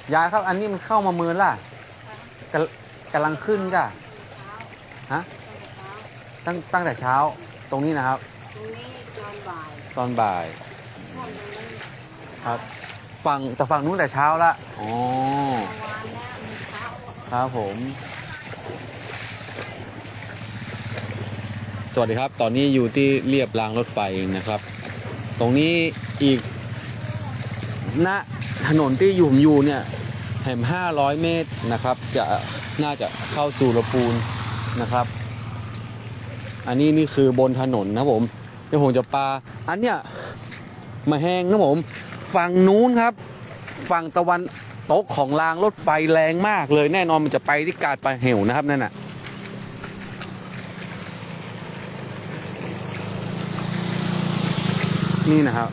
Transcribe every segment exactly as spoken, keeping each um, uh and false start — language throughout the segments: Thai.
ยายครับอันนี้มันเข้ามาเมือนล่ะกกำลังขึ้นจ้ะฮะตั้งตั้งแต่เช้าตรงนี้นะครับตรงนี้ตอนบ่ายตอนบ่ายครับฝั่งแต่ฝั่งนู้นแต่เช้าละอ๋อครับผมสวัสดีครับตอนนี้อยู่ที่เรียบรางรถไฟนะครับตรงนี้อีกณถนนที่อยู่ผมอยู่เนี่ยแห่มห้าร้อยเมตรนะครับจะน่าจะเข้าสู่ลำพูนนะครับอันนี้นี่คือบนถนนนะผมเดี๋ยวผมจะปาอันเนี้ยมาแห้งนะผมฝั่งนู้นครับฝั่งตะวันตกของรางรถไฟแรงมากเลยแน่นอนมันจะไปที่กาดปลาเหวนะครับนั่นน่ะนี่นะครับ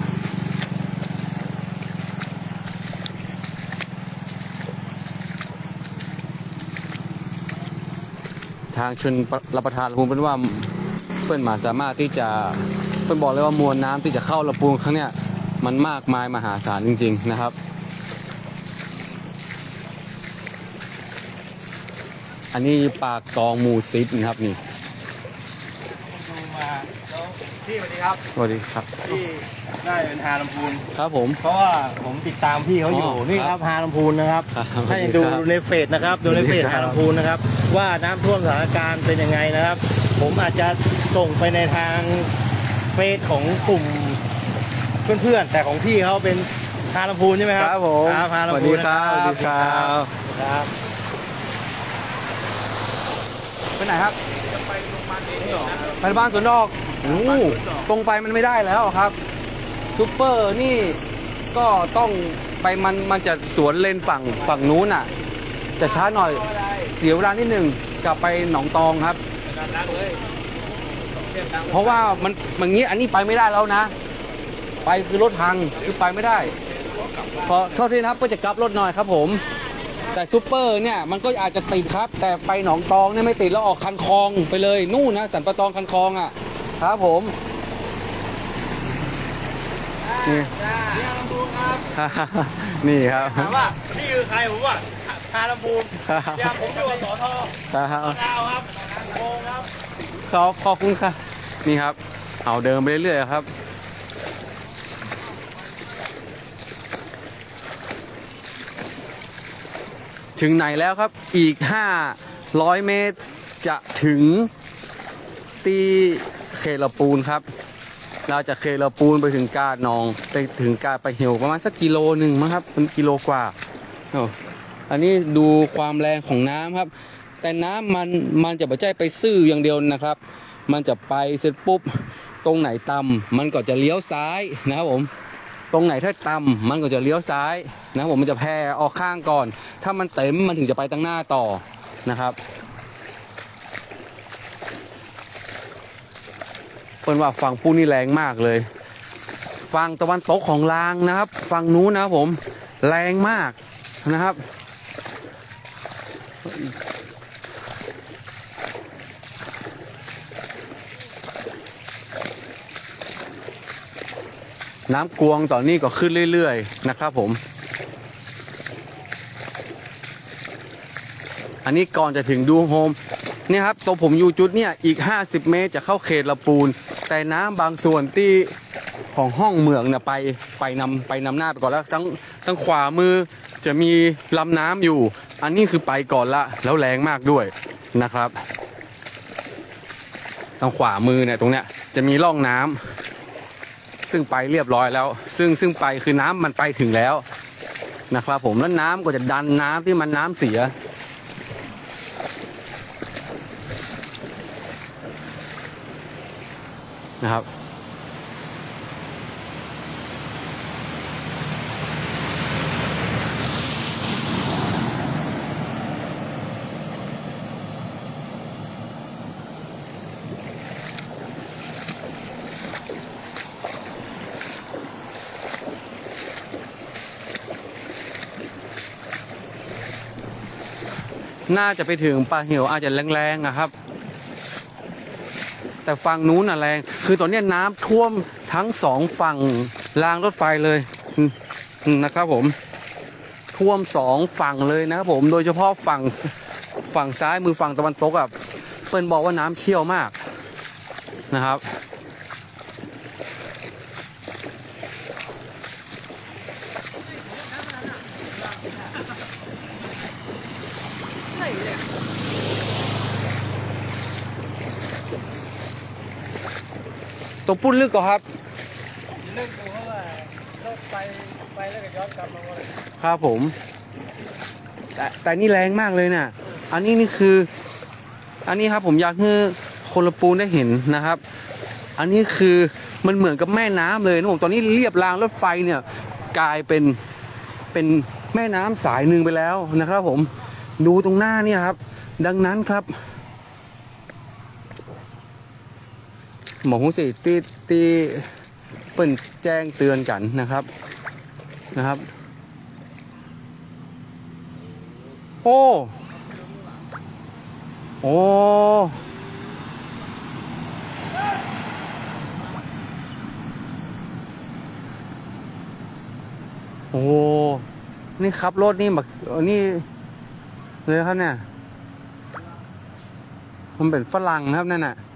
ทางชนรับประทานลำพูนเป็นว่าเพื่อนหมาสามารถที่จะเพื่อนบอกเลยว่ามวลน้ำที่จะเข้าลำพูนครั้งเนี้ยมันมากมายมหาศาลจริงๆนะครับอันนี้ปากกองมูซิปนะครับนี่ดูมาแล้วพี่สวัสดีครับสวัสดีครับพี่ได้เป็นฮาลำพูนครับผมเพราะว่าผมติดตามพี่เขาอยู่นี่ครับฮาลำพูนนะครับให้ดูในเฟซนะครับดูในเฟซฮาลำพูนนะครับว่าน้ำท่วมสถานการณ์เป็นยังไงนะครับผมอาจจะส่งไปในทางเฟซของกลุ่มเพื่อนๆแต่ของพี่เขาเป็นฮาลำพูนใช่ไหมครับครับผมฮาลำพูนครับสวัสดีครับครับไปไหนครับไปโรงพยาบาลเองไปบ้านสวนดอกโอ้ตรงไปมันไม่ได้แล้วครับซูเปอร์นี่ก็ต้องไปมันมันจะสวนเลนฝั่งฝั่งนู้นอ่ะจะช้าหน่อยเสียเวลานิดหนึ่งกลับไปหนองตองครับเพราะว่ามันมันงี้อันนี้ไปไม่ได้แล้วนะไปคือรถพังคือไปไม่ได้ขอโทษทีนะครับก็จะกลับรถหน่อยครับผมแต่ซูเปอร์เนี่ยมันก็อาจจะติดครับแต่ไปหนองตองเนี่ยไม่ติดแล้วออกคันคลองไปเลยนู่นนะสันปะตองคันคลองอ่ะครับผมนี่นี่ครับถามว่านี่คือใครผมว่าฮาลำพูนอยากผมอยู่กับสอทอครับโกงครับขอบขอบคุณค่ะนี่ครับเอาเดินไปเรื่อยๆครับถึงไหนแล้วครับอีกห้าร้อยเมตรจะถึงตีเคลปูนครับเราจะเคลปูนไปถึงกาดนองไปถึงกาดไปเหี่ยวประมาณสักกิโลหนึ่งมั้งครับเป็นกิโลกว่าอันนี้ดูความแรงของน้ำครับแต่น้ำมันมันจะไม่ใช่ไปซื่ออย่างเดียวนะครับมันจะไปเสร็จปุ๊บตรงไหนต่ำมันก็จะเลี้ยวซ้ายนะครับผมตรงไหนถ้าต่ำมันก็จะเลี้ยวซ้ายนะผมมันจะแผ่ออกข้างก่อนถ้ามันเต็มมันถึงจะไปตั้งหน้าต่อนะครับเปิ้ลว่าฝั่งปูนี่แรงมากเลยฝั่งตะวันตกของรางนะครับฝั่งนู้นนะครับผมแรงมากนะครับน้ำกวงตอนนี้ก็ขึ้นเรื่อยๆนะครับผมอันนี้ก่อนจะถึงดูโฮมเนี่ยครับตัวผมอยู่จุดเนี่ยอีกห้าสิบเมตรจะเข้าเขตลำพูนแต่น้ำบางส่วนที่ของห้องเมืองเนี่ยไปไปนำไปนำหน้าไปก่อนแล้วทั้งทั้งขวามือจะมีลำน้ำอยู่อันนี้คือไปก่อนละแล้วแรงมากด้วยนะครับทางขวามือเนี่ยตรงเนี้ยจะมีร่องน้ำซึ่งไปเรียบร้อยแล้วซึ่งซึ่งไปคือน้ำมันไปถึงแล้วนะครับผมแล้วน้ำก็จะดันน้ำที่มันน้ำเสียนะครับน่าจะไปถึงปลาเหี่ยวอาจจะแรงๆนะครับแต่ฝั่งนู้นน่ะแรงคือตอนนี้น้ำท่วมทั้งสองฝั่งรางรถไฟเลยนะครับผมท่วมสองฝั่งเลยนะครับผมโดยเฉพาะฝั่งฝั่งซ้ายมือฝั่งตะวันตกอ่ะเปิ้ลบอกว่าน้ำเชี่ยวมากนะครับตรงปุ้นลึกก่อนครับลึกเพราะว่ารถไปไปแล้วก็ย้อนกลับมาครับผมแต่แต่นี่แรงมากเลยน่ะอันนี้นี่คืออันนี้ครับผมอยากให้คนละปูนได้เห็นนะครับอันนี้คือมันเหมือนกับแม่น้ำเลยนะผมตอนนี้เรียบรางรถไฟเนี่ยกลายเป็นเป็นแม่น้ำสายหนึ่งไปแล้วนะครับผมดูตรงหน้าเนี่ยครับดังนั้นครับหมอหูสิตีตีเปิ่นแจ้งเตือนกันนะครับนะครับโอ้โอ้โอ้นี่ขับรถนี่แบบนี่เลยครับเนี่ยมันเป็นฝรั่งนะครับนั่นน่ะ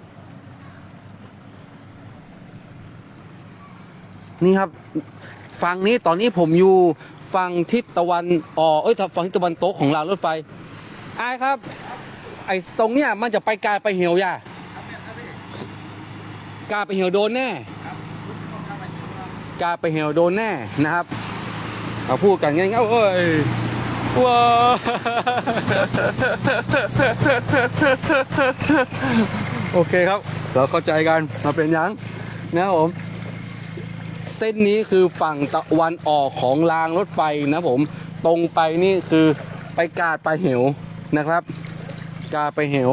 นี่ครับฝั่งนี้ตอนนี้ผมอยู่ฝั่งทิศตะวันออกเอ้ยฝั่งทิศตะวันตกของรางรถไฟไอ้ครับไอ้ตรงเนี้ยมันจะไปกาไปเหี่ยวย่ากาไปเหี่ยวโดนแน่กาไปเหี่ยวโดนแน่นะครับเอาพูดกันง่ายๆเอ้ยว้าโอเคครับเราเข้าใจกันมาเป็นยังนะครับผมเส้นนี้คือฝั่งตะวันออกของรางรถไฟนะผมตรงไปนี่คือไปกาดไปเหวนะครับกาดไปเหว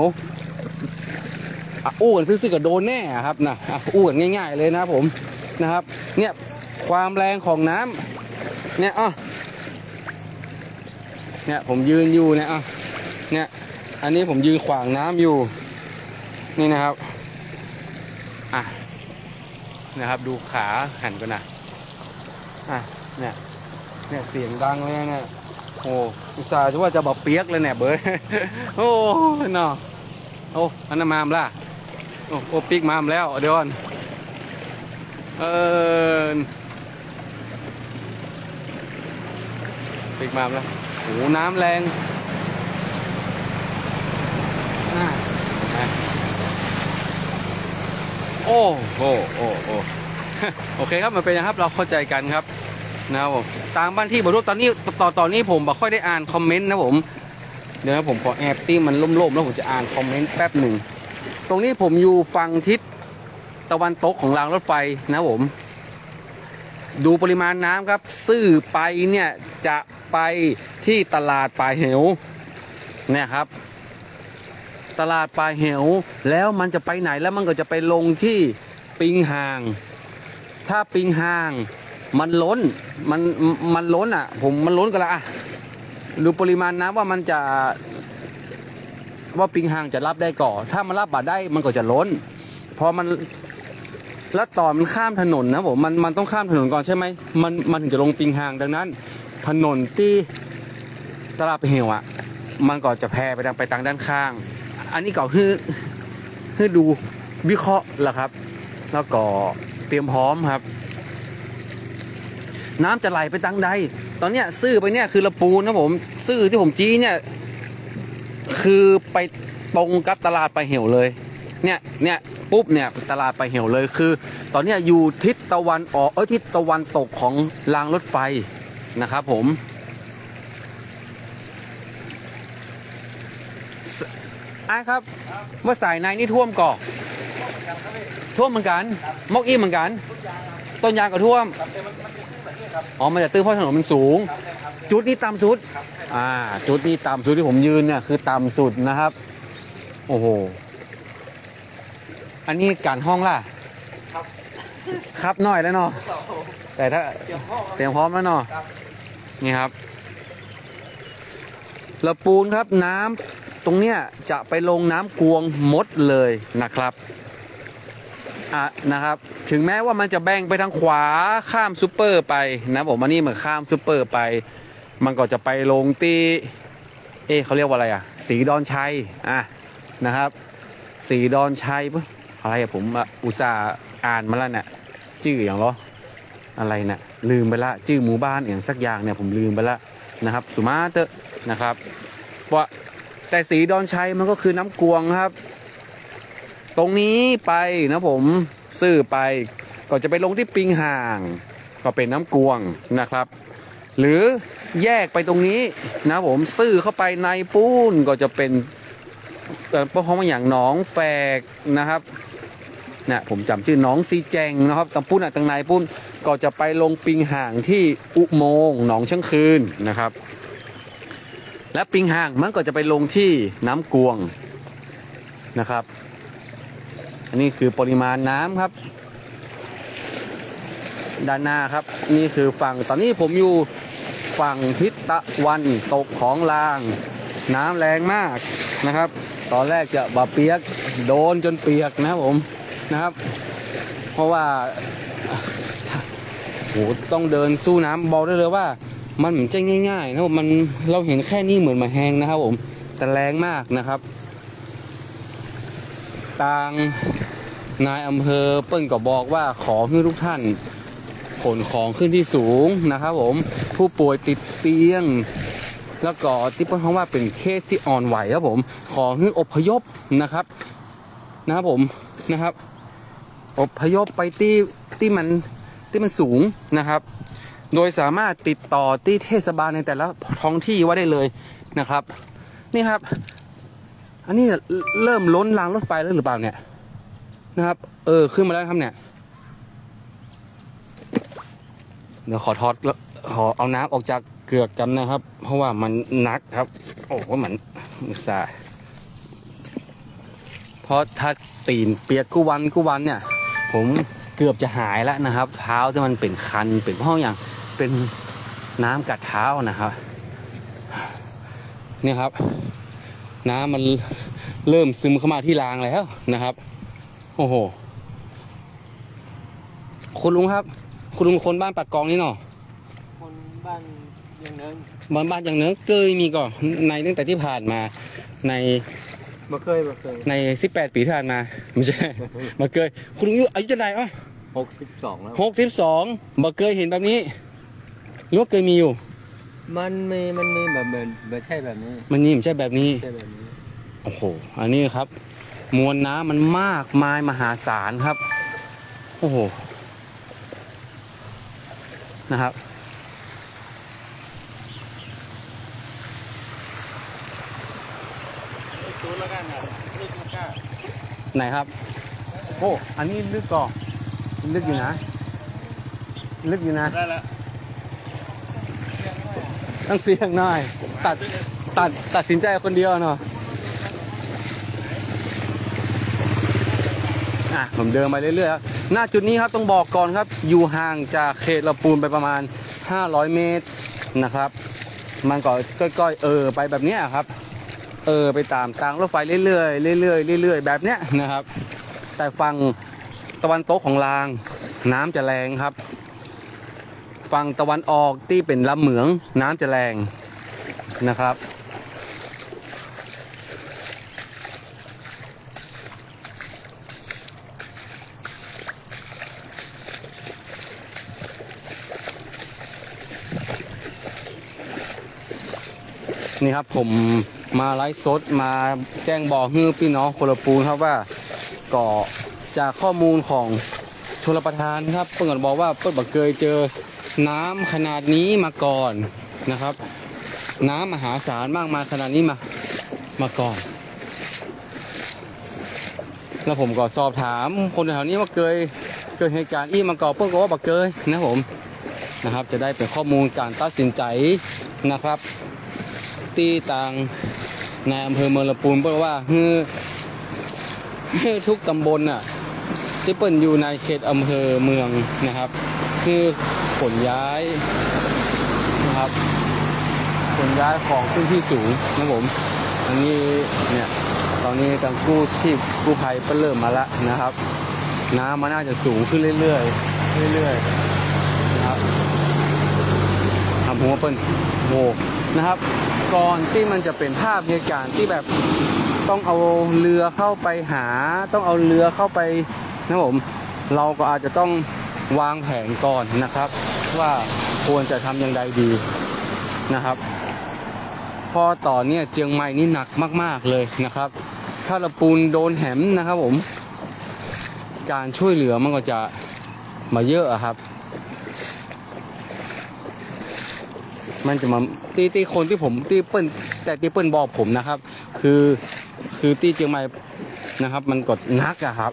อู้กันซื้อๆกับโดนแน่ครับนะอู้กันง่ายๆเลยนะครับผมนะครับเนี่ยความแรงของน้ำเนี่ยอ่ะเนี่ยผมยืนอยู่เนี่ยอ่ะเนี่ยอันนี้ผมยืนขวางน้ำอยู่นี่นะครับอ่ะนะครับดูขาหันกันนะอ่ะเนี่ยเนี่ยเสียงดังเลยเนี่ยโอ้อุตส่าห์จะว่าจะบอกเปียกเลยเนี่ยเบอร์โอ้เนาะโอ้อันนั้นมามล่ะโอ้โอ้ปีกมามแล้วเดี๋ยวเออปีกมามแล้วโอ้น้ำแรงอ่ะโอ้โอ้โอ้โอ้โอเคครับมันเป็นนะครับเราเข้าใจกันครับนะครับผมตามบ้านที่บรรลุตอนนี้ต่อตอนนี้ผมไม่ค่อยได้อ่านคอมเมนต์นะผมเดี๋ยวผมขอแอบติ้งมันล่มๆแล้วผมจะอ่านคอมเมนต์แป๊บหนึ่งตรงนี้ผมอยู่ฝั่งทิศตะวันตกของรางรถไฟนะผมดูปริมาณน้ำครับซื่อไปเนี่ยจะไปที่ตลาดปลายเหวเนี่ยครับตลาดปลายเหวแล้วมันจะไปไหนแล้วมันก็จะไปลงที่ปิงห่างถ้าปิงห่างมันล้นมันมันล้นอ่ะผมมันล้นกันละอ่ะดูปริมาณน้ำว่ามันจะว่าปิงห่างจะรับได้ก่อนถ้ามันรับบาดได้มันก็จะล้นพอมันแล้วต่อมันข้ามถนนนะผมมันมันต้องข้ามถนนก่อนใช่ไหมมันมันถึงจะลงปิงห่างดังนั้นถนนที่ตลาดเหวอ่ะมันก็จะแพร่ไปทางไปทางด้านข้างอันนี้ก็คือคือดูวิเคราะห์แหละครับแล้วก็เตรียมพร้อมครับน้ำจะไหลไปทางใดตอนเนี้ยซื่อไปเนี่ยคือละปูนนะผมซื่อที่ผมจี้เนี่ยคือไปตรงกับตลาดไปเหวเลยเนี่ยเนี่ยปุ๊บเนี่ยตลาดไปเหวเลยคือตอนเนี้ยอยู่ทิศตะวันออกเอ้ยทิศตะวันตกของรางรถไฟนะครับผมไอ้ครับเมื่อสายในนี่ท่วมก่อท่วมเหมือนกันมอกอี้เหมือนกันต้นยางก็ท่วมอ๋อมันจะตื้นเพราะถนนมันสูงจุดนี้ต่ำสุดอ่าจุดนี้ต่ำสุดที่ผมยืนเนี่ยคือต่ำสุดนะครับโอ้โหอันนี้การห้องล่ะครับน้อยแล้วเนาะแต่ถ้าเตรียมพร้อมแล้วเนาะนี่ครับละปูนครับน้ำตรงเนี้ยจะไปลงน้ำกวงมดเลยนะครับอ่ะนะครับถึงแม้ว่ามันจะแบ่งไปทางขวาข้ามซูเปอร์ไปนะผมอันนี้เหมือนข้ามซูเปอร์ไปมันก็จะไปลงที่เอ๊ะเขาเรียกว่าอะไรอ่ะสีดอนชัยอ่ะนะครับสีดอนชัยปุ๊บอะไรอะผมอุตส่าห์อ่านมาแล้วเนี่ยชื่ออย่างเหรออะไรเนี่ยลืมไปละชื่อหมู่บ้านอย่างสักอย่างเนี่ยผมลืมไปละนะครับสุมาเตอร์นะครับว่าแต่สีดอนชัยมันก็คือน้ำกวงครับตรงนี้ไปนะผมซื้อไปก็จะไปลงที่ปิงห่างก็เป็นน้ำกวงนะครับหรือแยกไปตรงนี้นะผมซื้อเข้าไปในปูนก็จะเป็นเพราะเพราะว่าอย่างหนองแฝกนะครับเนี่ยผมจำชื่อหนองซีแจงนะครับตำปุ้นอ่ะตังในปุ้นก็จะไปลงปิงห่างที่อุโมงค์หนองช่างคืนนะครับและปิงห่างมันก็จะไปลงที่น้ำกวงนะครับอันนี้คือปริมาณน้ำครับด้านหน้าครับนี่คือฝั่งตอนนี้ผมอยู่ฝั่งทิศตะวันตกของลางน้ำแรงมากนะครับตอนแรกจะบาเปียกโดนจนเปียกนะครับผมนะครับเพราะว่าโหต้องเดินสู้น้ำบอกได้เลยว่ามันเหมือนจะง่ายๆนะมันเราเห็นแค่นี้เหมือนมาแห้งนะครับผมแต่แรงมากนะครับทางนายอำเภอเปิ้ลก็บอกว่าขอให้ทุกท่านขนของขึ้นที่สูงนะครับผมผู้ป่วยติดเตียงแล้วก็ที่เปิ้ลเขาว่าเป็นเคสที่อ่อนไหวครับผมขอให้อพยพนะครับนะครับผมนะครับอพยพไปที่ที่มันที่มันสูงนะครับโดยสามารถติดต่อที่เทศบาลในแต่ละท้องที่ว่าได้เลยนะครับนี่ครับอันนี้เริ่มล้นรางรถไฟแล้วหรือเปล่าเนี่ยนะครับเออขึ้นมาแล้วครับเนี่ยเดี๋ยวขอทอดแล้วขอเอาน้ำออกจากเกือกกันนะครับเพราะว่ามันหนักครับโอ้โหเหมือนอุตส่าห์เพราะถ้าตีนเปียกกู้วันกู้วันเนี่ยผมเกือบจะหายแล้วนะครับเท้าที่มันเป็นคันเป็นห้องอย่างเป็นน้ำกัดเท้านะครับนี่ครับน้ำมันเริ่มซึมเข้ามาที่รางแล้วนะครับโอ้โหคุณลุงครับคุณลุงคนบ้านปากกองนี่เนาะคนบ้านยังเนินบ้านบ้านอย่างเนื้อเกยมีก่อนในตั้งแต่ที่ผ่านมาในมาเคยมาเคยในสิบแปดปีที่ผ่านมาไม่ใช่มาเกยคุณลุงอายุเท่าไหร่อ๋อหกสิบสองแล้วหกสิบสองมาเกยเห็นแบบนี้หรือว่าเคยมีอยู่มันมีมันมีแบบเหมือนไม่ใช่แบบนี้มันนี่ไม่ใช่แบบนี้ใช่แบบนี้โอ้โหอันนี้ครับมวลน้ำมันมากมายมหาศาลครับโอ้โหนะครับไหนครับโอ้อันนี้ลึกก่อลึกอยู่นะลึกอยู่นะได้แล้วต้องเสี่ยงหน่อยตัดตัดตัดสินใจคนเดียวเนาะอ่ะผมเดินไปเรื่อยๆครับหน้าจุดนี้ครับต้องบอกก่อนครับอยู่ห่างจากเขตลำพูนไปประมาณห้าร้อยเมตรนะครับมันก็ก้อยๆเออไปแบบนี้ครับเออไปตามทางรถไฟเรื่อยๆเรื่อยๆเรื่อยๆแบบเนี้ยนะครับแต่ฝั่งตะวันตกของรางน้ำจะแรงครับฝั่งตะวันออกที่เป็นลำเหมืองน้ำจะแรงนะครับนี่ครับผมมาไลฟ์สดมาแจ้งบอกให้พี่น้องคนละปูนครับว่าก็จากข้อมูลของชลประทานครับเปิดบอกว่าเปิดบอกเคยเจอน้ำขนาดนี้มาก่อนนะครับน้ำมหาศาลมากมายขนาดนี้มามาก่อนแล้วผมก็สอบถามคนแถวนี้ว่าเคยเกิดเหตุการณ์อี้มาก่อนเปิดก็ว่าบอกเคยนะผมนะครับจะได้เป็นข้อมูลการตัดสินใจนะครับที่ต่างในอำเภอเมืองลำพูนบอกว่าให้ทุกตำบลน่ะที่เปิ่นอยู่ในเขตอำเภอเมืองนะครับคือขนย้ายนะครับขนย้ายของขึ้นที่สูงนะผมอันนี้เนี่ยตอนนี้ทางกู้ชีพกู้ภัยเริ่มมาแล้วนะครับน้ำมันน่าจะสูงขึ้นเรื่อยๆเรื่อยๆนะครับำหัวเปิ้ลโหนะครับก่อนที่มันจะเป็นภาพเหตุการณ์ที่แบบต้องเอาเรือเข้าไปหาต้องเอาเรือเข้าไปนะผมเราก็อาจจะต้องวางแผนก่อนนะครับว่าควรจะทำอย่างไรดีนะครับพอต่อเนี่ยเจียงใหม่นี่หนักมากๆเลยนะครับถ้าละปูนโดนแหมนะครับผมการช่วยเหลือมันก็จะมาเยอะครับมันจะมาตีตีคนที่ผมตีเปิ้ลแต่ตีเปิ้ลบอกผมนะครับคือคือตีเจียงใหม่นะครับมันกดนักอะครับ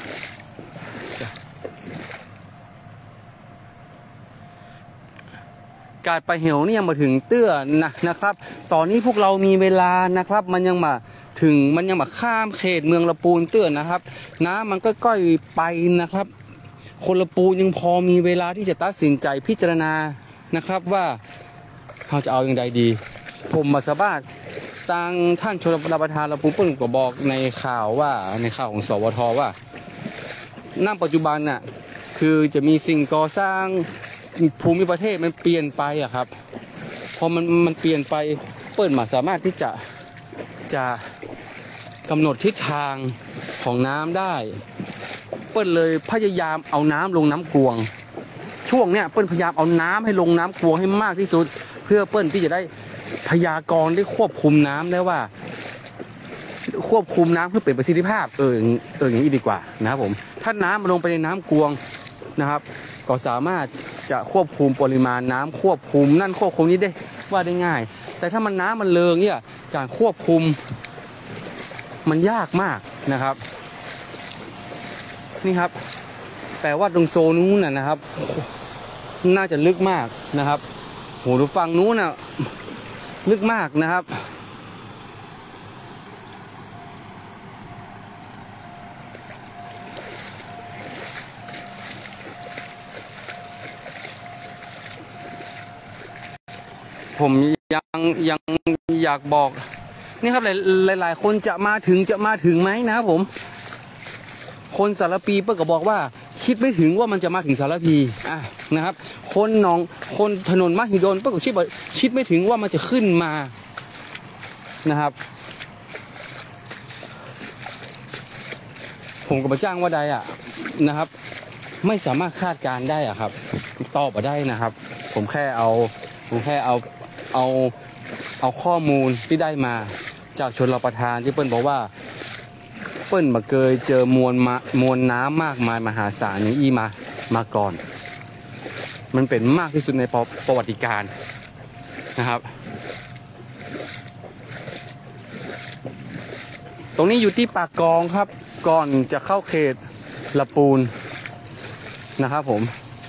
การไปเหวนี่ยังมาถึงเตื้อนะนะครับตอนนี้พวกเรามีเวลานะครับมันยังมาถึงมันยังมาข้ามเขตเมืองละปูนเตื้อนะครับน้ำมันก็ก้อยไปนะครับคนละปูนยังพอมีเวลาที่จะตัดสินใจพิจารณานะครับว่าเราจะเอาอย่างใดดีผมมาสบาดทางท่านชลประทานละปูนเปิ้ลก็บอกในข่าวว่าในข่าวของสวทว่าณปัจจุบันน่ะคือจะมีสิ่งก่อสร้างภูมิประเทศมันเปลี่ยนไปอะครับพอมันมันเปลี่ยนไปเปิ้ลมาสามารถที่จะจะกำหนดทิศทางของน้ำได้เปิ้ลเลยพยายามเอาน้ำลงน้ำกวงช่วงเนี้ยเปิ้ลพยายามเอาน้ำให้ลงน้ำกวงให้มากที่สุดเพื่อเปิ้ลที่จะได้พยากรณ์ได้ควบคุมน้ำได้ว่าควบคุมน้ำเพื่อเป็นประสิทธิภาพเออเอออย่างนี้ดีกว่านะครับผมถ้าน้ำมันลงไปในน้ำกวงนะครับก็สามารถจะควบคุมปริมาณน้ำควบคุมนั่นควบคุมนี้ได้ว่าได้ง่ายแต่ถ้ามันน้ำมันเลิงเนี่ยการควบคุมมันยากมากนะครับนี่ครับแปลว่าตรงโซนนู้นน่ะนะครับน่าจะลึกมากนะครับโหดูฝั่งนู้นน่ะลึกมากนะครับผมยังยังอยากบอกนี่ครับหลายหลายคนจะมาถึงจะมาถึงไหมนะครับผมคนสารปีเปิ้ลก็บอกว่าคิดไม่ถึงว่ามันจะมาถึงสารพีอ่ะนะครับคนหนองคนถนนมหิดลเปิ้ลก็คิดว่าคิดไม่ถึงว่ามันจะขึ้นมานะครับผมกับพระจ้างว่าใดอ่ะนะครับไม่สามารถคาดการได้อ่ะครับตอบมาได้นะครับผมแค่เอาผมแค่เอาเอาเอาข้อมูลที่ได้มาจากชลประทานที่เปิ้ลบอกว่าเปิ้ลมาเคยเจอมวลมามวลน้ำมากมายมหาศาลอย่างอี้มามาก่อนมันเป็นมากที่สุดในประวัติการนะครับตรงนี้อยู่ที่ปากกองครับก่อนจะเข้าเขตละปูนนะครับผม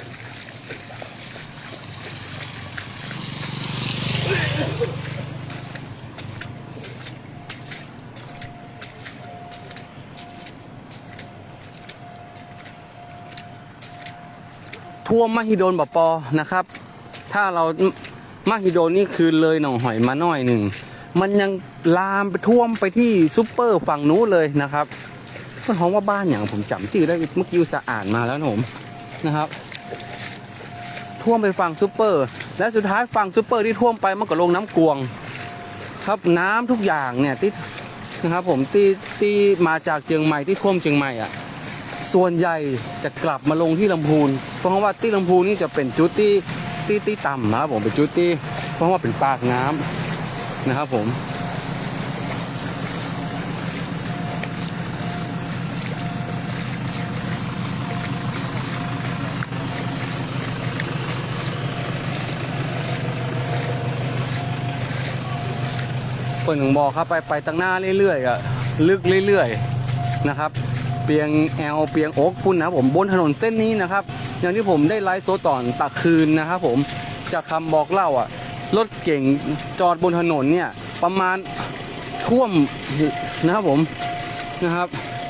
ท่วมมหิดลบปอนะครับถ้าเรามหิดลนี่คือเลยหนองหอยมาหน่อยหนึ่งมันยังลามไปท่วมไปที่ซุปเปอร์ฝั่งนู้นเลยนะครับมันห้องว่าบ้านอย่างผมจำชื่อได้เมื่อกี้สะอ่านมาแล้วนะผมนะครับท่วมไปฝั่งซุปเปอร์และสุดท้ายฝั่งซุปเปอร์ที่ท่วมไปมันก็ลงน้ำกวงครับน้ำทุกอย่างเนี่ยที่นะครับผมที่ที่มาจากเชียงใหม่ที่ท่วมเชียงใหม่อ่ะส่วนใหญ่จะกลับมาลงที่ลำพูนเพราะว่าที่ลำพูนนี่จะเป็นจุดที่ที่ที่ต่ำนะครับผมเป็นจุดที่เพราะว่าเป็นปากน้ำนะครับผมเปิดหนึ่งบอกครับไปไปตั้งหน้าเรื่อยๆอ่ะลึกเรื่อยๆนะครับเปียงแอลเปียงโอ๊กพุ่นนะครับผมบนถนนเส้นนี้นะครับอย่างที่ผมได้ไลฟ์โซตอนตะคืนนะครับผมจากคำบอกเล่าอ่ะรถเก่งจอดบนถนนเนี่ยประมาณท่วมนะครับผมนะครับ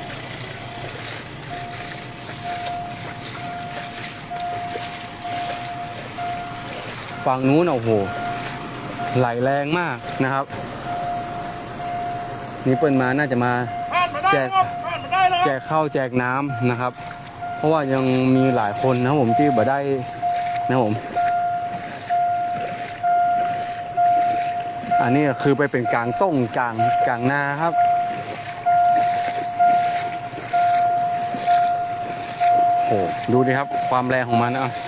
ฝั่งนู้นโอ้โหไหลแรงมากนะครับนี่เปิ้ลมาน่าจะมาแจกแจกข้าวแจกน้ำนะครับเพราะว่ายังมีหลายคนนะผมที่บ่ได้นะผมอันนี้คือไปเป็นกลางต้งกลางกลางนาครับโอ้ดูดิครับความแรงของมันอ่ะ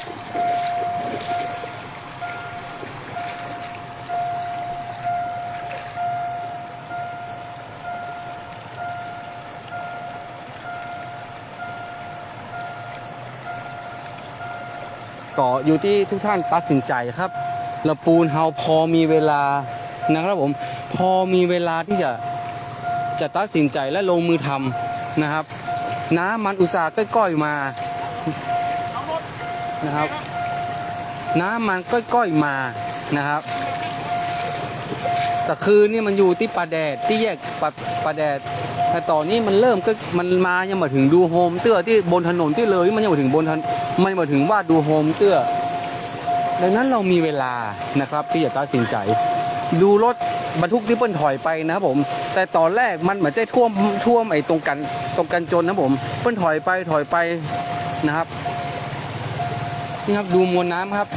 ก็อยู่ที่ทุกท่านตัดสินใจครับละปูนเฮาพอมีเวลานะครับผมพอมีเวลาที่จะจะตัดสินใจและลงมือทำนะครับน้ำมันอุตสาห์ก้อยๆมานะครับน้ำมันก้อยๆมานะครับแต่คือนี่มันอยู่ที่ปลาแดดที่แยกปลาปลาแดดแต่ตอนนี้มันเริ่มก็มันมายังมาถึงดูโฮมเตื้อที่บนถนนที่เลยมันยังมาถึงบนถนนมันมาถึงว่าดูโฮมเตื้อดังนั้นเรามีเวลานะครับที่จะตัดสินใจดูรถบรรทุกที่เปิ้ลถอยไปนะครับผมแต่ตอนแรกมันเหมือนจะท่วมท่วมไอ้ตรงกันตรงกันจนนะผมเปิ้ลถอยไปถอยไปนะครับนี่ครับดูมวลน้ำครับ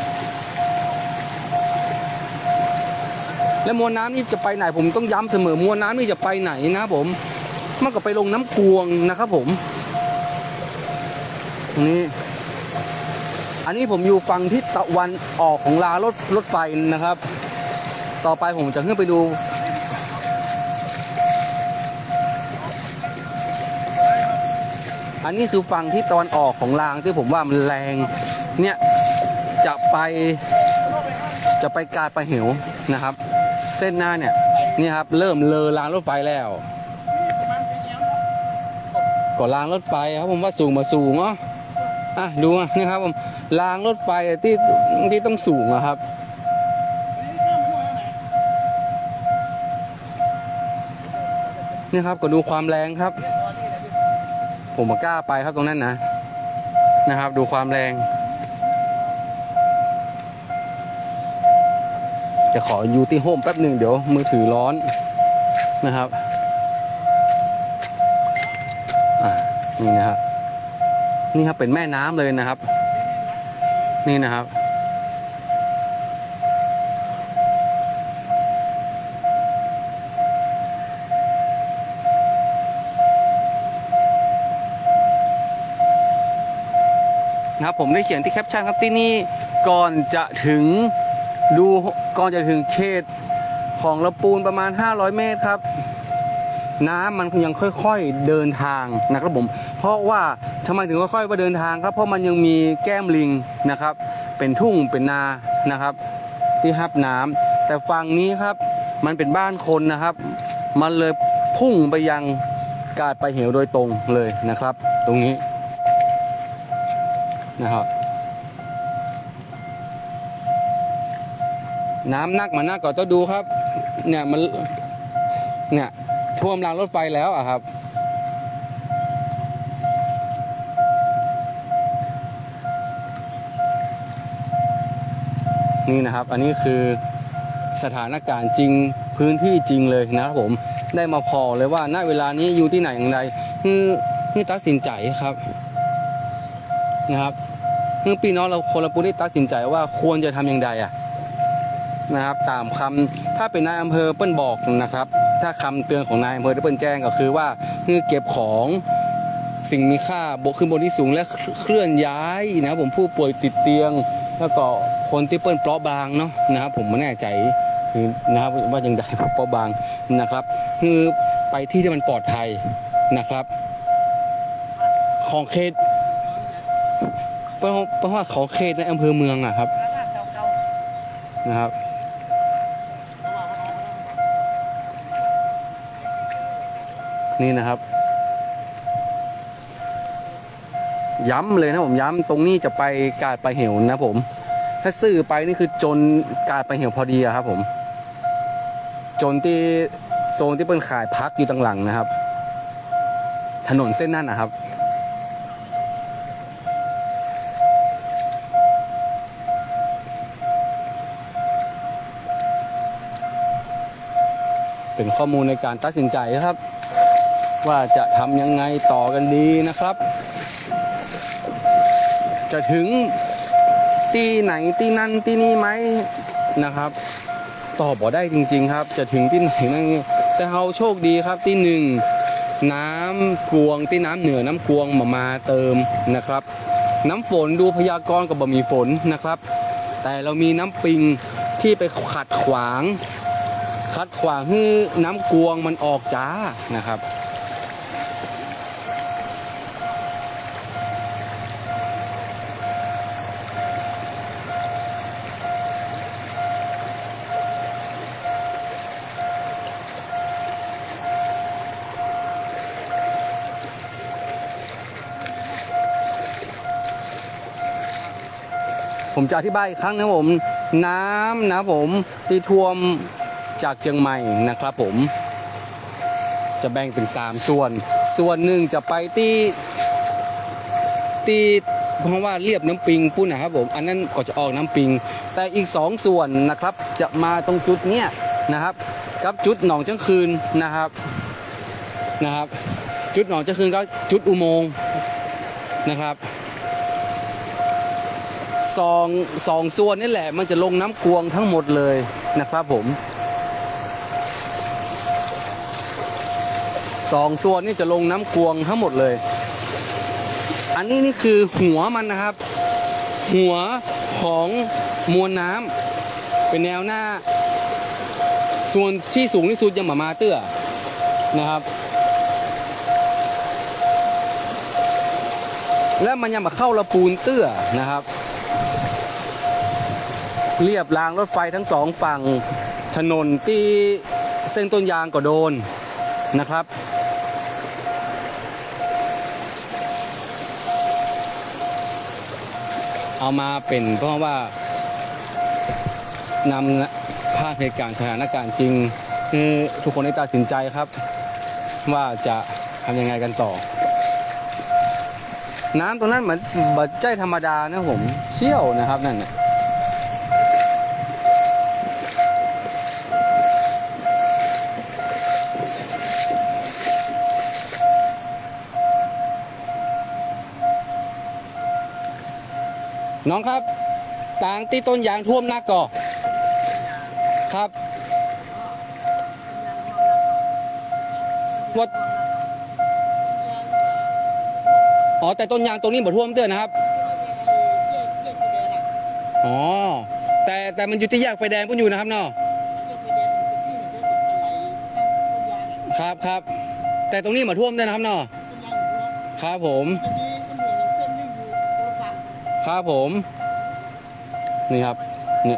และมวลน้ำนี่จะไปไหนผมต้องย้ำเสมอมวลน้ำนี่จะไปไหนนะครับผมมันก็ไปลงน้ำกวงนะครับผมนี่อันนี้ผมอยู่ฝั่งทิศตะวันออกของรางรถรถไฟนะครับต่อไปผมจะขึ้นไปดูอันนี้คือฝั่งทิศตะวันออกของรางที่ผมว่ามันแรงเนี่ยจะไปจะไปกาดไปเหวนะครับเส้นหน้าเนี่ยนี่ครับเริ่มเลยรางรถไฟแล้วก่อนรางรถไฟครับผมว่าสูงมาสูงเนาะอ่ะดูนี่ครับผมรางรถไฟที่ที่ต้องสูงนะครับนี่ครับก็ดูความแรงครับผมมากล้าไปครับตรงนั้นนะนะครับดูความแรงจะขออยู่ที่โฮมแป๊บหนึ่งเดี๋ยวมือถือร้อนนะครับอ่านี่นะครับนี่ครับเป็นแม่น้ำเลยนะครับนี่นะครับนะครับผมได้เขียนที่แคปชั่นครับที่นี่ก่อนจะถึงดูก่อนจะถึงเขตของละปูนประมาณห้าร้อยเมตรครับน้ำมันยังค่อยๆเดินทางนะครับผมเพราะว่าทำไมถึงค่อยๆว่าเดินทางครับเพราะมันยังมีแก้มลิงนะครับเป็นทุ่งเป็นนานะครับที่ฮับน้ำแต่ฝั่งนี้ครับมันเป็นบ้านคนนะครับมันเลยพุ่งไปยังกาดไปเหวโดยตรงเลยนะครับตรงนี้นะครับน้ำนักมานักก็ต้องดูครับเนี่ยมันเนี่ยท่วมรางรถไฟแล้วอะครับนี่นะครับอันนี้คือสถานการณ์จริงพื้นที่จริงเลยนะครับผมได้มาพอเลยว่าณเวลานี้อยู่ที่ไหนอย่างไรคือนี่ตัดสินใจครับนะครับคือพี่น้องเราคนละปูนี่ตัดสินใจว่าควรจะทำอย่างไรอะนะครับตามคำถ้าเป็นนายอำเภอเปิ้ลบอกนะครับถ้าคำเตือนของนายอำเภอที่เปิ้ลแจ้งก็คือว่าคือเก็บของสิ่งมีค่าบกขึ้นบนที่สูงและเคลื่อนย้ายนะครับผมผู้ป่วยติดเตียงแล้วก็คนที่เปิ้ลเปราะบางเนาะนะครับผมไม่แน่ใจคือนะครับว่ายังไงเปราะบางนะครับคือไปที่ที่มันปลอดภัยนะครับของเขตเพราะเพราะว่าของเขตในอำเภอเมืองอะครับนะครับนี่นะครับย้ำเลยนะผมย้ำตรงนี้จะไปกาดไปเหวนะผมถ้าซื้อไปนี่คือจนกาดไปเหวพอดีอะครับผมจนที่โซนที่เปิ้ลขายพักอยู่ตรงหลังนะครับถนนเส้นนั้นนะครับเป็นข้อมูลในการตัดสินใจครับว่าจะทำยังไงต่อกันดีนะครับจะถึงที่ไหนที่นั่นที่นี่ไหมนะครับตอบบ่ได้จริงๆครับจะถึงที่ไหนนั่นแต่เราโชคดีครับที่หนึ่งน้ำกวงที่น้ำเหนือน้ำกวงมามาเติมนะครับน้ำฝนดูพยากรณ์กับบะมีฝนนะครับแต่เรามีน้ำปิงที่ไปขัดขวางขัดขวางให้น้ำกวงมันออกจ้านะครับผมจะอธิบายอีกครั้งนะผมน้ำนะผมที่ท่วมจากเชียงใหม่นะครับผมจะแบ่งเป็นสามส่วนส่วนหนึ่งจะไปที่ที่เพราะว่าเรียบน้ำปิงปุ้นนะครับผมอันนั้นก็จะออกน้ำปิงแต่อีกสองส่วนนะครับจะมาตรงจุดเนี้ยนะครับกับจุดหนองจังคืนนะครับนะครับจุดหนองจังคืนก็จุดอุโมงค์นะครับสองสองส่วนนี่แหละมันจะลงน้ำกวงทั้งหมดเลยนะครับผมสองส่วนนี่จะลงน้ำกวงทั้งหมดเลยอันนี้นี่คือหัวมันนะครับหัวของมวลน้ำเป็นแนวหน้าส่วนที่สูงที่สุดยังมามาเตื้อนะครับและมันยังมาเข้าละปูนเตื้อนะครับเรียบรางรถไฟทั้งสองฝั่งถนนที่เส้นต้นยางก็โดนนะครับเอามาเป็นเพราะว่านำภาพเหตุการณ์สถานการณ์จริงคือทุกคนได้ตัดสินใจครับว่าจะทำยังไงกันต่อน้ำตรงนั้นเหมือนบัดใจธรรมดานะผมเชี่ยวนะครับนั่นนะน้องครับต่างที่ต้นยางท่วมนักก่อครับวัดอ๋อแต่ต้นยางตรงนี้บ่ท่วมเตือนนะครับอ๋อแต่แต่มันอยู่ที่แยกไฟแดงพุ่นอยู่นะครับเนาะครับครับแต่ตรงนี้บ่ท่วมเตือนนะครับเนาะครับผมครับผมนี่ครับนี่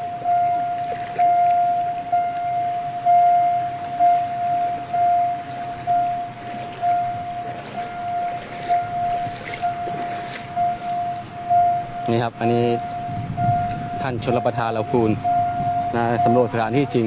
นี่ครับอันนี้ท่านชลประทานลำพูนนะสำรวจสถานที่จริง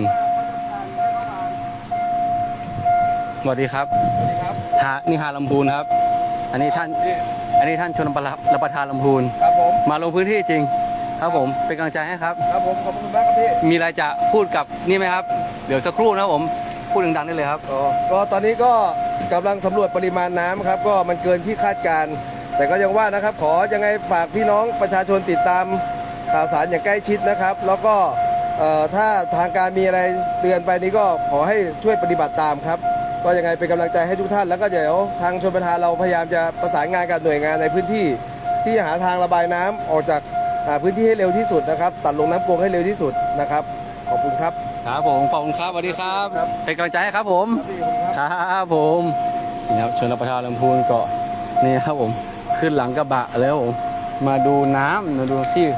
สวัสดีครับหานี่หาลำพูนครับอันนี้ท่านอันนี้ท่านชลประทานลำพูนครับผมมาลงพื้นที่จริงครับผมเป็นกำลังใจให้ครับครับผมขอบคุณมากครับพี่มีอะไรจะพูดกับนี่ไหมครับเดี๋ยวสักครู่นะครับผมพูดดังๆได้เลยครับอ๋อก็ตอนนี้ก็กำลังสำรวจปริมาณน้ำครับก็มันเกินที่คาดการแต่ก็ยังว่านะครับขอยังไงฝากพี่น้องประชาชนติดตามข่าวสารอย่างใกล้ชิดนะครับแล้วก็ถ้าทางการมีอะไรเตือนไปนี้ก็ขอให้ช่วยปฏิบัติตามครับก็ยังไงเป็นกำลังใจให้ทุกท่านแล้วก็เดี๋ยวทางชลประทานเราพยายามจะประสานงานกับหน่วยงานในพื้นที่ที่จะหาทางระบายน้ำออกจากพื้นที่ให้เร็วที่สุดนะครับตัดลงน้ำกวงให้เร็วที่สุดนะครับขอบคุณครับครับผมขอบคุณครับสวัสดีครับเป็นกำลังใจให้ครับผมครับผมนี่ครับชลประทานลำพูนเกาะนี่ครับผมขึ้นหลังกระบะแล้วผมมาดูน้ำมาดูที่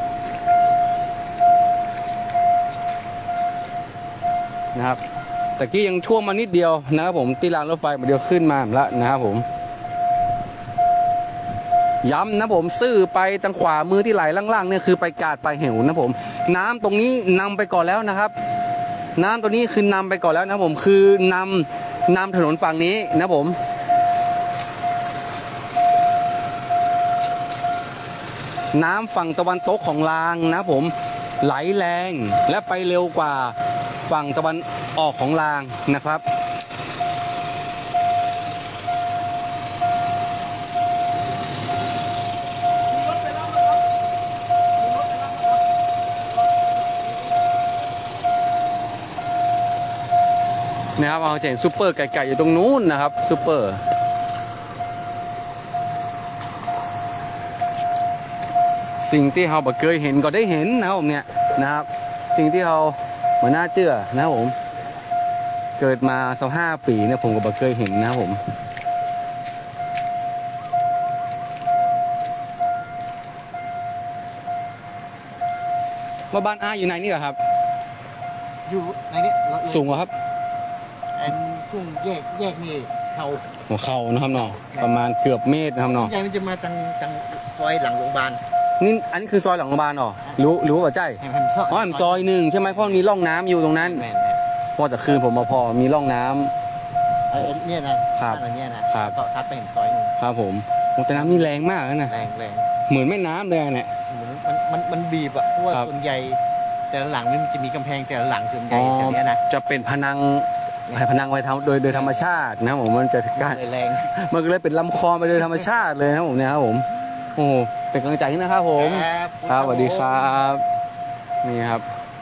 นะครับแต่กี้ยังท่วมมานิดเดียวนะครับผมที่รางรถไฟมาเดียวขึ้นมาแล้วนะครับผมย้ำนะผมซื่อไปทางขวามือที่ไหลล่างๆเนี่ยคือไปกาดไปเหวนะผมน้ำตรงนี้นำไปก่อนแล้วนะครับน้ำตัวนี้คือนำไปก่อนแล้วนะผมคือนำนำถนนฝั่งนี้นะผมน้ำฝั่งตะวันตกของรางนะผมไหลแรงและไปเร็วกว่าฝั่งตะวันออกของรางนะครับนะครับเราจะเห็นซูเปอร์ไก่ๆอยู่ตรงนู้นนะครับซูเปอร์สิ่งที่เราบ่เคยเห็นก็ได้เห็นนะครับผมเนี่ยนะครับสิ่งที่เราเหมือนน่าเชื่อนะครับผมเกิดมาสักห้าปีเนี่ยผมก็บ่เคยเห็นนะครับผมว่าบ้านอาอยู่ไหนนี่เหรอครับอยู่ในนี้สูงเหรอครับไอ้กุ้งแยกแยกนี่เขาหัวเข่านะครับเนาะประมาณเกือบเมตรนะครับเนาะอย่างนี้จะมาตังตังซอยหลังโรงพยาบาลนี่อันนี้คือซอยหลังโรงพยาบาลเหรอรู้รู้ว่าใจแห่งซอยอ๋อแหมซอยหนึ่งใช่ไหมเพราะมีร่องน้ำอยู่ตรงนั้นแม่นเพราะแต่คืนผมมาพอมีร่องน้ำไอ้เนี่ยนะครับ อันนี้นะครับ ก็ทัดไปเห็นซอยหนึ่งครับผมโอ้แต่น้ำนี่แรงมากนะแรงแรงเหมือนแม่น้ำเลยเนี่ยเหมือนมันมันมันบีบอะเพราะว่าครับส่วนใหญ่แต่ละหลังนี่มันจะมีกำแพงแต่ละหลังส่วนใหญ่อ๋อแต่เนี้ยนะจะเป็นพนังพนังไว้ทำโดยโดยธรรมชาตินะครับผมมันจะการเลยแรงมันก็เลยเป็นลำคลองไปโดยธรรมชาติเลยนะครับผมเนี่ยครับผมโอ้โหเป็นกำลังใจให้นะครับผมครับสวัสดีครับนี่ครับ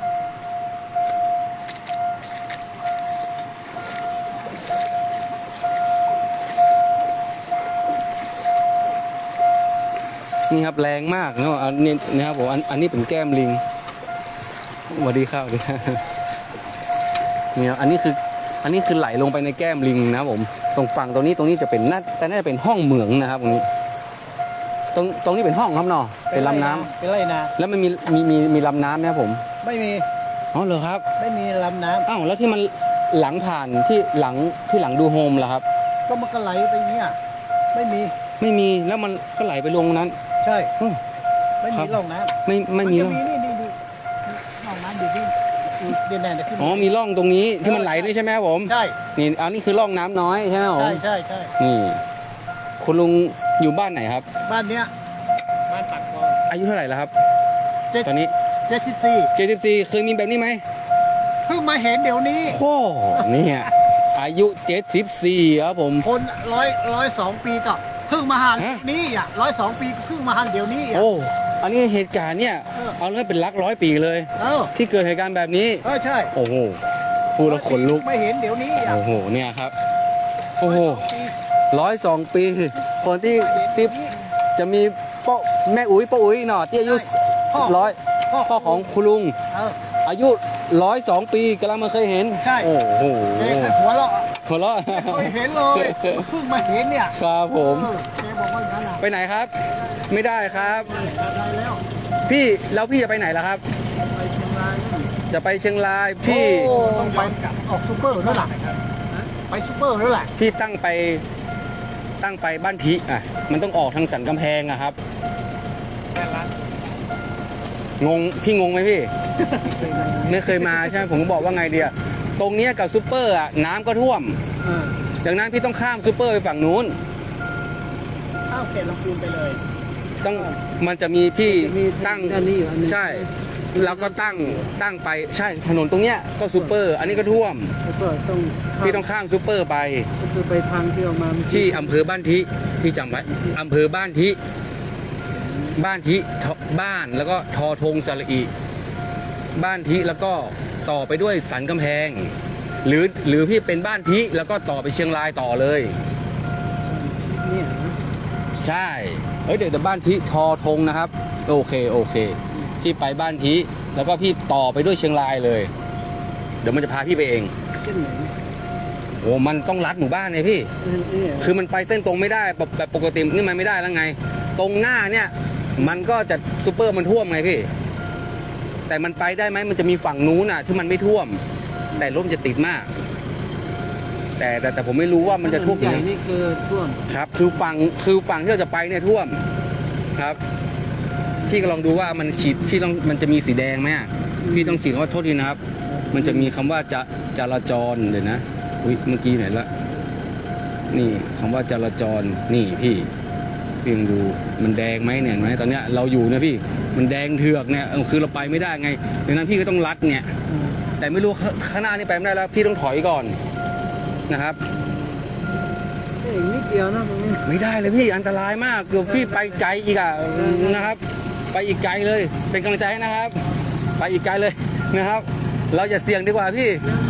นี่ครับแรงมากนะอันนี้นะครับผมอันอันนี้เป็นแก้มลิงสวัสดีครับสวัสดีครับนี่ครับอันนี้คืออันนี้คือไหลลงไปในแก้มลิงนะครับผมตรงฝั่งตรงนี้ตรงนี้จะเป็นน่าแต่น่าจะเป็นห้องเหมืองนะครับตรงนี้ตรงตรงนี้เป็นห้องครับเนาะเป็นลำน้ำเป็นไรนะแล้วมันมีมีมีมีลำน้ำไหมครับผมไม่มีอ๋อเหรอครับไม่มีลำน้ำอ้าวแล้วที่มันหลังผ่านที่หลังที่หลังดูโฮมล่ะครับก็มันก็ไหลไปเนี่ยไม่มีไม่มีแล้วมันก็ไหลไปลงนั้นใช่อ้าวไม่ครัมีบร่องน้ำไม่ไม่มีนร่องจะนี่นี่นี่ร่องน้ำอยู่ที่เด่นแน่ๆขึ้นอ๋อมีร่องตรงนี้ที่มันไหลด้วยใช่ไหมครับผมใช่นี่อันนี้คือร่องน้ำน้อยใช่ไหมครับผใช่มใช่ใช่นี่คุณลุงอยู่บ้านไหนครับบ้านเนี้ยบ้านปากคลองอายุเท่าไหร่แล้วครับเจ็ดตอนนี้เจ็ดสิบสี่เจ็ดสิบสี่เคยมีแบบนี้ไหมเพิ่งมาเห็นเดี๋ยวนี้โอ้เนี่ยอายุเจ็ดสิบสี่ครับผมคนร้อยร้อยสองปีก็เพิ่งมาหันฮะนี่อ่ะร้อยสองปีเพิ่งมาหันเดี๋ยวนี้อ่ะโอ้อันนี้เหตุการณ์เนี่ยเออเอาเลยเป็นหลักร้อยปีเลยเออที่เกิดเหตุการณ์แบบนี้เออใช่โอ้โหพูดแล้วขนลุกไม่เห็นเดี๋ยวนี้อ่ะโอ้โหเนี่ยครับโอ้โหปีร้อยสองปี คนที่ที่จะมีป้าแม่อุ้ยป้าอุ้ยหน่อที่อายุพ่อร้อยพ่อพ่อของคุณลุงเอออายุร้อยสองปีกำลังมาเคยเห็นใช่โอ้โหเจ๊หัวเราะหัวเราะไม่เคยเห็นเลยเพิ่งมาเห็นเนี่ยครับผมเออเจ๊บอกว่าอย่างนั้นอ่ะไปไหนครับ ไม่ได้ครับอะไรแล้วพี่แล้วพี่จะไปไหนล่ะครับไปเชียงรายนู่นจะไปเชียงรายพี่โอ้ต้องไปออกซูเปอร์แล้วล่ะไปซูเปอร์แล้วล่ะพี่ตั้งไปตั้งไปบ้านทิอ่ะมันต้องออกทางสันกำแพงอะครับแค่ร้านงงพี่งงไหมพี่ ไม่เคยมาใช่ไหมผมก็บอกว่าไงเดียตรงเนี้ยกับซูเปอร์อะน้ำก็ท่วมเออดังนั้นพี่ต้องข้ามซูเปอร์ไปฝั่งนู้นข้าวเกล็ดลำพูนไปเลยต้องมันจะมีพี่จะมีตั้งด้านนี้อยู่อันหนึ่งใช่แล้วก็ตั้งตั้งไปใช่ถนนตรงเนี้ยก็ซูเปอร์ อันนี้ก็ท่วมแล้วก็ต้องพี่ต้องข้ามซูเปอร์ไปก็คือไปทางที่ออกมาเมื่อกี้ที่อำเภอบ้านทิพี่จำไว้อำเภอบ้านทิบ้านทิทบ้านแล้วก็ทอทงสระอีบ้านทิแล้วก็ต่อไปด้วยสันกำแพง หรือหรือพี่เป็นบ้านทิแล้วก็ต่อไปเชียงรายต่อเลยเนี่ยนะใช่เฮ้ยเดี๋ยวแต่บ้านทิทอทงนะครับโอเคโอเคพี่ไปบ้านทิแล้วก็พี่ต่อไปด้วยเชียงรายเลย เดี๋ยวมันจะพาพี่ไปเองเส้นไหนโอ้มันต้องลัดหมู่บ้านเลยพี่เออเออคือมันไปเส้นตรงไม่ได้แบบแบบปกตินี่มันไม่ได้แล้วไง ตรงหน้าเนี่ยมันก็จะซูเปอร์มันท่วมไงพี่ แต่มันไปได้ไหมมันจะมีฝั่งนู้นน่ะที่มันไม่ท่วม แต่รถมันจะติดมาก แต่แต่แต่ผมไม่รู้ว่ามันจะท่วมใหยัญ่งไงนี่คือท่วมครับ คือฝั่งคือฝั่งที่เราจะไปเนี่ยท่วมครับ พี่ก็ลองดูว่ามันขีดพี่ต้องมันจะมีสีแดงไหมอะพี่ต้องขีดคำว่าโทษทีนะครับ มันจะมีคำว่าจะจราจรเดี๋ยวนะอุ้ยเมื่อกี้ไหนละนี่คำว่าจราจรนี่พี่พี่ยังดูมันแดงไหมเนี่ยเห็นไหมตอนเนี้ยเราอยู่เนี่ยพี่มันแดงเถือกเนี่ยเออคือเราไปไม่ได้ไงดังนั้นพี่ก็ต้องลัดเนี่ย แต่ไม่รู้ขข้างหน้านี่ไปไม่ได้แล้วพี่ต้องถอยก่อนนะครับเอ้ยนิดเดียวนะตรงนี้ไม่ได้เลยพี่อันตรายมากเกือบพี่ไปไกลอีกอ่ะนะครับ ไปอีกไกลเลยเป็นกำลังใจให้นะครับ ไปอีกไกลเลยนะครับ เราจะเสี่ยงดีกว่าพี่ยังเหนือได้ไหม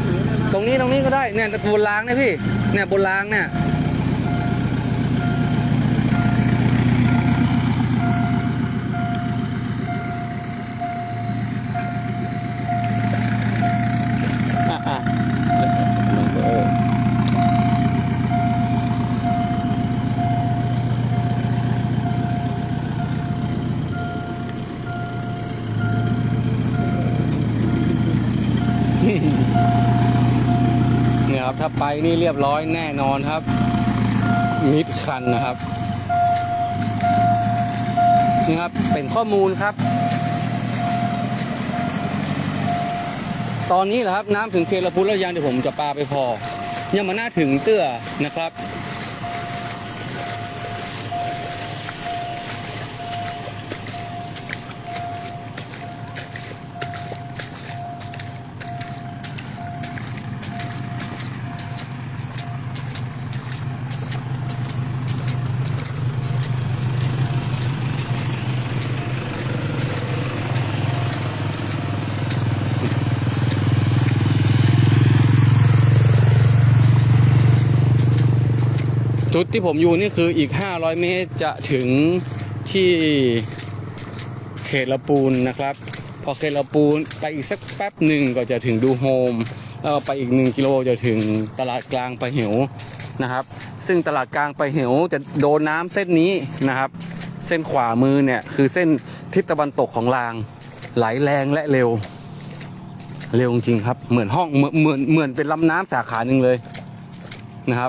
ตรงนี้ตรงนี้ก็ได้เนี่ยบนรางเนี่ยพี่เนี่ยบนรางเนี่ยอ่ะเออเนี่ยครับถ้าไปนี่เรียบร้อยแน่นอนครับมิดคันนะครับนี่ครับเป็นข้อมูลครับตอนนี้แหละครับน้ำถึงเคนละพุนแล้วยังเดี๋ยวผมจะปาไปพอยังมาหน้าถึงเตื้อนะครับจุดที่ผมอยู่นี่คืออีกห้าร้อยเมตรจะถึงที่เขตละปูนนะครับพอเขตละปูนไปอีกสักแป๊บหนึ่งก็จะถึงดูโฮมแล้วไปอีกหนึ่งกิโลจะถึงตลาดกลางปะเหวนะครับซึ่งตลาดกลางปะเหวจะโดนน้ำเส้นนี้นะครับเส้นขวามือเนี่ยคือเส้นทิศตะวันตกของรางไหลแรงและเร็วเร็วจริงครับเหมือนห้องเหมือนเหมือนเหมือนเป็นลำน้ำสาขาหนึ่งเลยนะครับ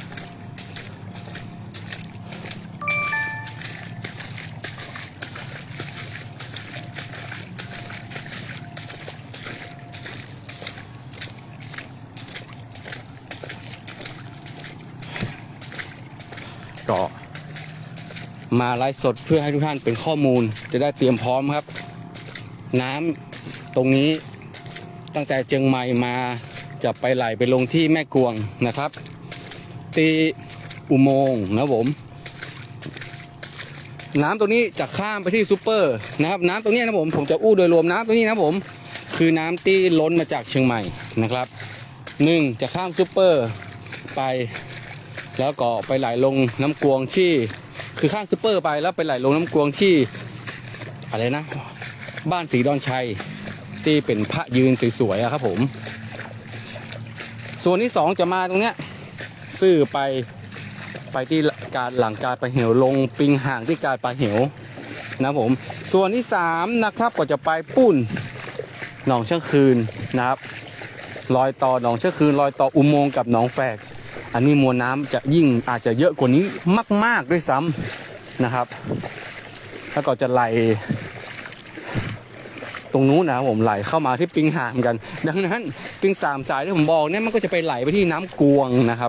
ก็มาไลฟ์สดเพื่อให้ทุกท่านเป็นข้อมูลจะได้เตรียมพร้อมครับน้ำตรงนี้ตั้งแต่เชียงใหม่มาจะไปไหลไปลงที่แม่กวงนะครับตีอุโมงค์นะผมน้ำตรงนี้จะข้ามไปที่ซูเปอร์นะครับน้ำตรงนี้นะผมผมจะอู้โดยรวมน้ำตรงนี้นะผมคือน้ำที่ล้นมาจากเชียงใหม่นะครับหนึ่งจะข้ามซูเปอร์ไปแล้วก็ไปไหลลงน้ำกวงที่คือข้างซูเปอร์ไปแล้วไปไหลลงน้ำกวงที่อะไรนะบ้านศรีดอนชัยที่เป็นพระยืนสวยๆครับผมส่วนที่สองจะมาตรงเนี้ยซื่อไปไปที่การหลังการปลาเหวลงปิงห่างที่การปลาเหวนะผมส่วนที่สามนะครับก็จะไปปุ้นหนองเชือกคืนนะครับรอยต่อหนองเชือกคืนรอยต่ออุโมงค์กับหนองแฝกอันนี้มวลน้ำจะยิ่งอาจจะเยอะกว่านี้มากๆด้วยซ้ำนะครับแล้วก็จะไหลตรงนู้นนะผมไหลเข้ามาที่ปิงห่างกันดังนั้นปิงสามสายที่ผมบอกเนี่ยมันก็จะไปไหลไปที่น้ำกวงนะครับ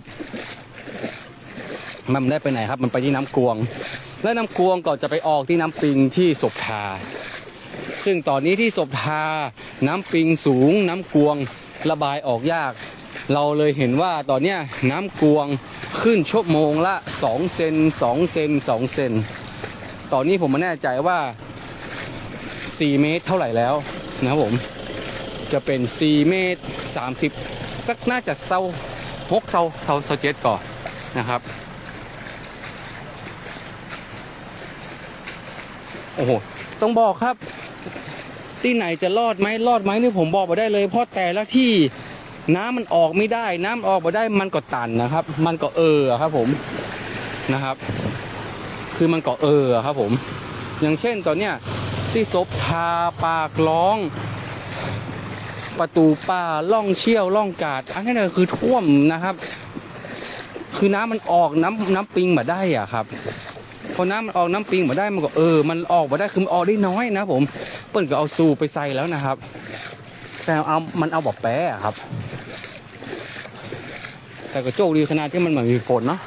มันได้ไปไหนครับมันไปที่น้ำกวงและน้ำกวงก็จะไปออกที่น้ำปิงที่ศพทาซึ่งตอนนี้ที่ศพทาน้ำปิงสูงน้ำกวงระบายออกยากเราเลยเห็นว่าตอนนี้น้ำกวงขึ้นชั่วโมงละสองเซนสองเซนสองเซนตอนนี้ผมไม่แน่ใจว่าสี่เมตรเท่าไหร่แล้วนะครับผมจะเป็นสี่เมตรสามสิบสักน่าจะเซาหกเซาเซาเซาเจ็ดก่อนนะครับโอ้โหต้องบอกครับที่ไหนจะรอดไหมรอดไหมนี่ผมบอกมาได้เลยเพราะแต่ละที่น้ำมันออกไม่ได้น้ำออกมาได้มันก็ตันนะครับมันก็เออครับผมนะครับคือมันก็เออครับผมอย่างเช่นตอนเนี้ยที่ศพทาปากร้องประตูป่าล่องเชี่ยวล่องกาดอันนี้เนี่ยคือท่วมนะครับคือน้ำมันออกน้ำน้ำปิงมาได้อ่ะครับพอน้ำมันออกน้ำปิงมาได้มันก็เออมันออกมาได้คือมันออกได้น้อยนะผมเปิ้ลก็เอาซูไปใส่แล้วนะครับแต่เอามันเอาบอกแป๊ะครับแต่ก็โชคดีขนาดที่มันเหมือนมีฝนเนาะ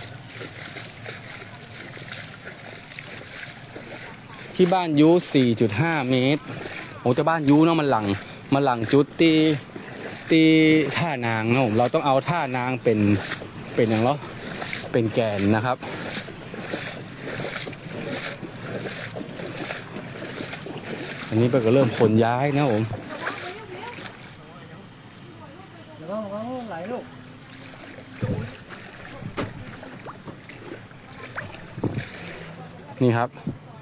ที่บ้านยู สี่จุดห้า เมตรโอ้แต่บ้านยูเนาะมันหลังมันหลังจุดตีตีท่านางนะผมเราต้องเอาท่านางเป็นเป็นอย่างเหรอเป็นแกนนะครับอันนี้ก็เริ่มขนย้ายนะผมแล้วก็ไหลลูกนี่ครับ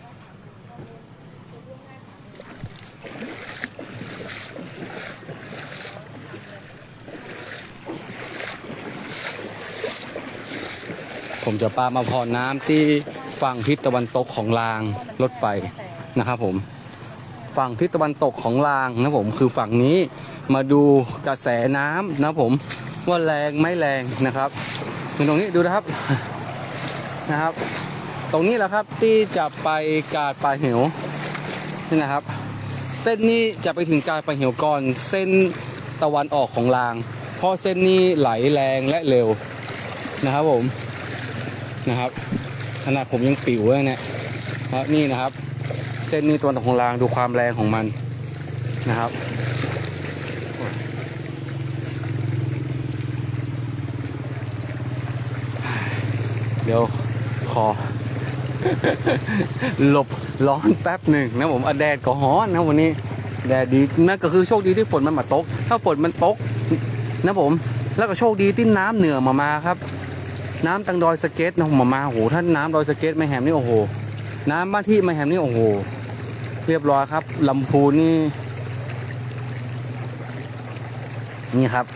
ผมจะปามาพอน้ำที่ฝั่งทิศตะวันตกของรางรถไฟนะครับผมฝั่งทิศตะวันตกของรางนะผมคือฝั่งนี้มาดูกระแสน้ำนะผมว่าแรงไม่แรงนะครับตรงนี้ดูนะครับนะครับ ตรงนี้แหละครับที่จะไปกาดปลาเหวนี่นะครับเส้นนี้จะไปถึงกาดปลาเหวก่อนเส้นตะวันออกของรางเพราะเส้นนี้ไหลแรงและเร็วนะครับผมนะครับขนาดผมยังปิวเลยเนี่ยเพราะนี่นะครับเส้นนี้ตะวันออกของรางดูความแรงของมันนะครับเดี๋ยวขอ หลบร้อนแป๊บหนึ่งนะผมแดดก็ร้อนนะวันนี้แดดดีนั่นก็คือโชคดีที่ฝนมันมาตกถ้าฝนมันตกนะผมแล้วก็โชคดีที่น้ำเหนือมามาครับน้ำตังดอยสเก็ตนะผมมามาโอ้โหท่านน้ำดอยสเก็ตไม่แหมนี่โอ้โหน้ำบ้านที่ไม่แหมนี่โอ้โหเรียบร้อยครับลำพูนนี่นี่ครับ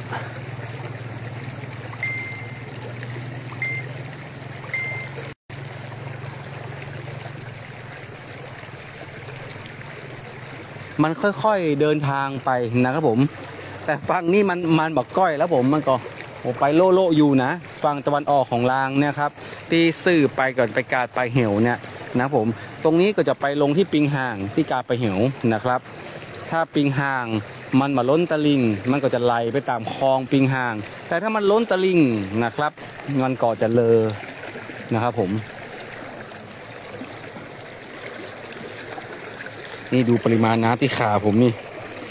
มันค่อยๆเดินทางไปนะครับผมแต่ฝั่งนี้มันมันบักก้อยแล้วผมมันก็โอ้ไปโลโลอยู่นะฝั่งตะวันออกของรางเนี่ยครับที่สื่อไปก่อนไปกาดไปเหวเนี่ยนะผมตรงนี้ก็จะไปลงที่ปิงห่างที่กาดไปเหวนะครับถ้าปิงห่างมันมาล้นตะลิงมันก็จะไหลไปตามคลองปิงห่างแต่ถ้ามันล้นตะลิงนะครับมันก็จะเลอนะครับผมนี่ดูปริมาณน้ำที่ขาผมนี่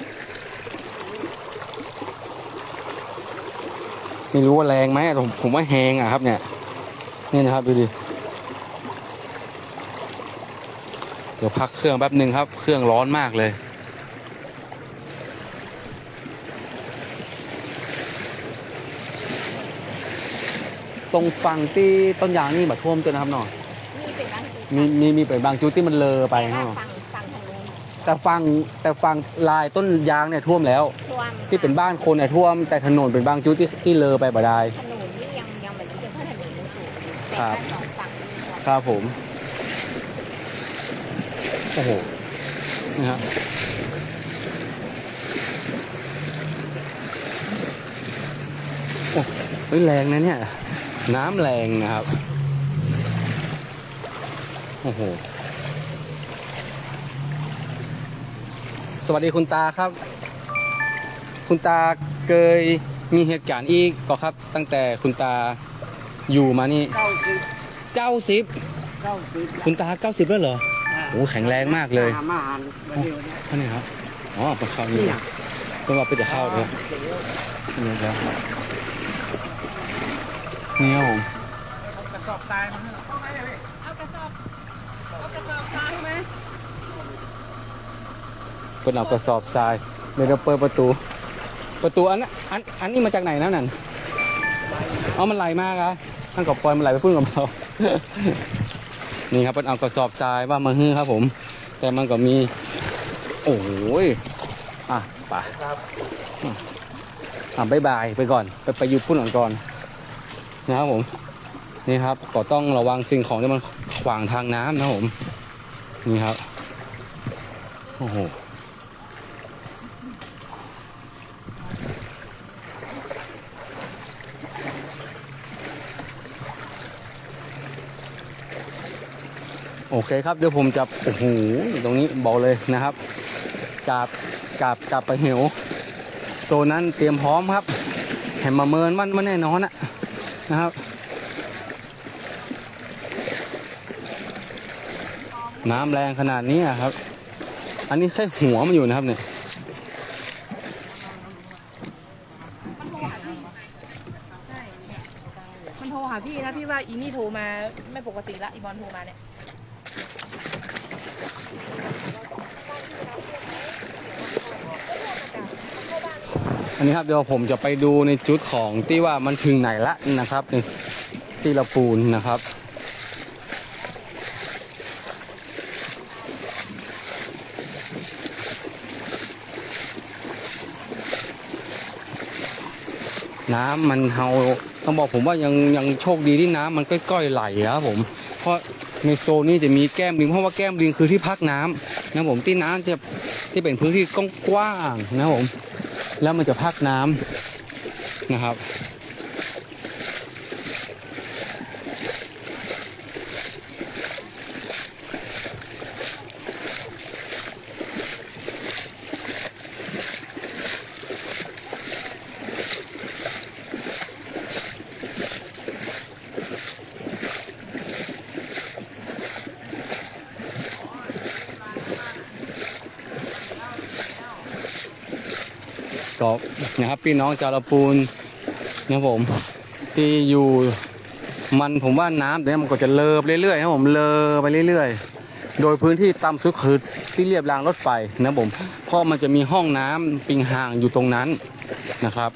ไม่รู้ว่าแรงไหมผมผมว่าแหงอ่ะครับเนี่ยนี่นะครับดูดิเดี๋ยวพักเครื่องแป๊บหนึ่งครับเครื่องร้อนมากเลยตรงฝั่งที่ต้นยางนี่แบบท่วมจนนะครับหน่อยมีมีมีเป็นบางจุดที่มันเลอไปเนาะแต่ฟังแต่ฟังลายต้นยางเนี่ยท่วมแล้วที่เป็นบ้านคนเนี่ยท่วมแต่ถนนเป็นบางจุดที่ที่เลอไปบ่ได้ถนนนี่ยังยังเหมือนจะเพิ่มถนนมันสูงแต่ครับสองฝั่งนี่ครับผมโอ้โหนี่ครับโอ้เฮ้ยแรงนะเนี่ยน้ำแรงนะครับโอ้โหสวัสดีคุณตาครับคุณตาเคยมีเหตุการณ์อีกก็ครับตั้งแต่คุณตาอยู่มานี่เก้าสิบเก้าสิบเก้าสิบคุณตาเก้าสิบแล้วเหรอโอ้แข็งแรงมากเลยมามาหันมาเดียวเนี่ยท่านนี่ครับอ๋อปลาข้าวนี่ต้องว่าไปจะเข้าเลยนี่ครับนี่ครับผมกระสอบทรายมาให้เราเอากระสอบเอากระสอบทรายไหมเป็นเอากระสอบทรายเดี๋ยวเราเปิดประตูประตูอันนั้นอันอันนี้มาจากไหนนะนั่นเอามันไหลมากอะท่านก็ปล่อยมันไหลไปพึ่งกับเรา นี่ครับเป็นเอากระสอบทรายว่ามาฮื้อครับผมแต่มันก็มีโอ้ยอ่ะไปอ่ะบายบายไปก่อนไปไปหยุดพุ่นก่อนก่อนนะครับผมนี่ครับก็ต้องระวังสิ่งของที่มันขวางทางน้ำนะครับผมนี่ครับโอ้โหโอเคครับเดี๋ยวผมจะโอ้โหตรงนี้บอกเลยนะครับกาบกาบกาบไปเหวโซนนั้นเตรียมพร้อมครับแห่มาเมินมันมันแน่นอนนะนะครับน้ำแรงขนาดนี้ครับอันนี้แค่หัวมันอยู่นะครับเนี่ยมันโทรหาพี่นะพี่ว่าอีนี่โทรมาไม่ปกติละอีบอลโทรมาเนี่ยอันนี้ครับเดี๋ยวผมจะไปดูในจุดของที่ว่ามันถึงไหนละนะครับในที่ละปูนนะครับน้ำมันเฮาต้องบอกผมว่ายังยังโชคดีที่น้ำมันก้อยๆไหลครับผมเพราะในโซนนี้จะมีแก้มลิงเพราะว่าแก้มลิงคือที่พักน้ำนะผมที่น้ำจะที่เป็นพื้นที่กว้างๆนะผมแล้วมันจะพักน้ำนะครับก็นะครับพี่น้องจาระปูนนะผมที่อยู่มันผมว่าน้ำเนี่ยมันก็จะเลอไปเรื่อยๆนะผมเลอไปเรื่อยๆโดยพื้นที่ต่ำสุดคือที่เรียบรางรถไฟนะผมเพราะมันจะมีห้องน้ำปิงห่างอยู่ตรงนั้นนะครับ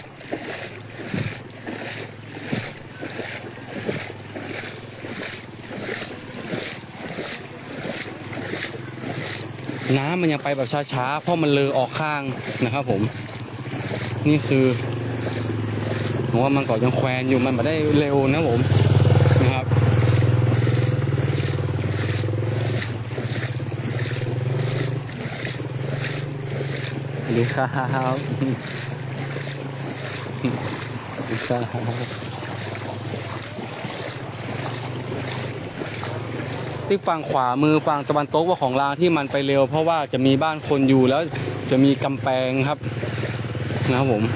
น้ำมันยังไปแบบช้าๆเพราะมันเลอออกข้างนะครับผมนี่คือผมว่ามันก็ยังแควนอยู่มันไม่ได้เร็วนะผมนะครับดูครับดูครับที่ฝั่งขวามือฝั่งตะวันตกว่าของรางที่มันไปเร็วเพราะว่าจะมีบ้านคนอยู่แล้วจะมีกำแพงครับนะครับผม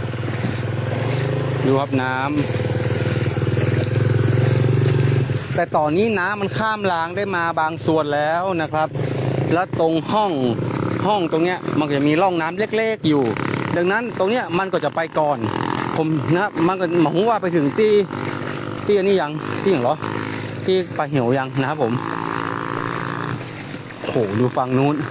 ดูครับน้ำแต่ตอนนี้น้ำมันข้ามรางได้มาบางส่วนแล้วนะครับแล้วตรงห้องห้องตรงเนี้ยมันจะมีร่องน้ำเล็กๆอยู่ดังนั้นตรงเนี้ยมันก็จะไปก่อนผมนะมันก็หมายว่าไปถึงที่ที่อันนี้ยังที่อย่างหรอที่ปลาเหี่ยวยังนะครับผมโหดูฝั่งนู้น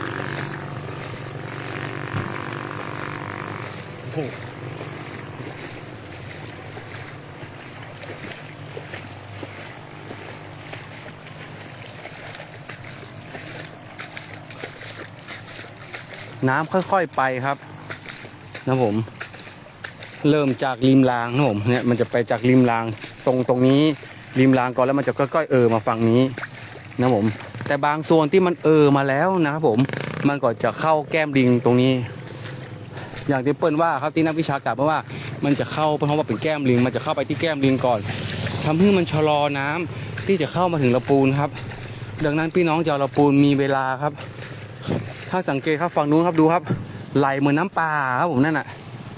น้ำค่อยๆไปครับนะผมเริ่มจากริมรางนะผมเนี่ยมันจะไปจากริมรางตรงตรงนี้ริมรางก่อนแล้วมันจะค่อยๆเออมาฝั่งนี้นะผมแต่บางส่วนที่มันเออมาแล้วนะครับผมมันก็จะเข้าแก้มลิงตรงนี้อย่างที่เปิ้ลว่าครับที่นักวิชาการบอกว่ามันจะเข้าเพราะว่าเป็นแก้มลิงมันจะเข้าไปที่แก้มลิงก่อนทำให้มันชะลอน้ำที่จะเข้ามาถึงละปูนครับดังนั้นพี่น้องชาวละปูนมีเวลาครับถ้าสังเกตครับฝั่งนู้นครับดูครับไหลเหมือนน้ำป่าครับผมนั่นน่ะ